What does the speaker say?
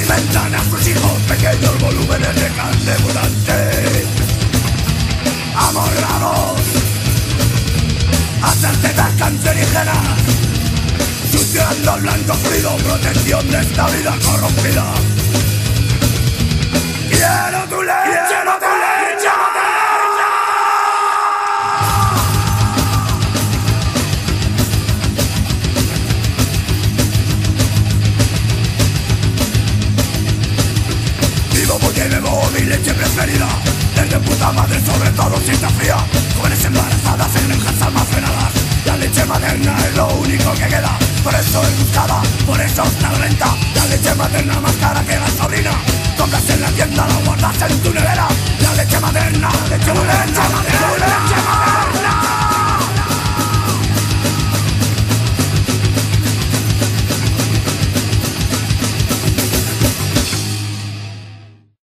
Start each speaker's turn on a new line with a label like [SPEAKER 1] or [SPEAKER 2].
[SPEAKER 1] alimentan a sus hijos pequeños volúmenes de carne mutante, amorrados a certezas cancerígenas, suciando al blanco fluido, protección de esta vida corrompida. ¡Quiero tu leche! ¡Quiero tu leche! Vivo porque bebo mi leche preferida, desde puta madre, sobre todo si está fría. Jóvenes embarazadas en granjas almacenadas, la leche materna es lo único que queda. Por eso es buscada, por eso está lenta. La leche materna más cara que gasolina. Compras en la tienda la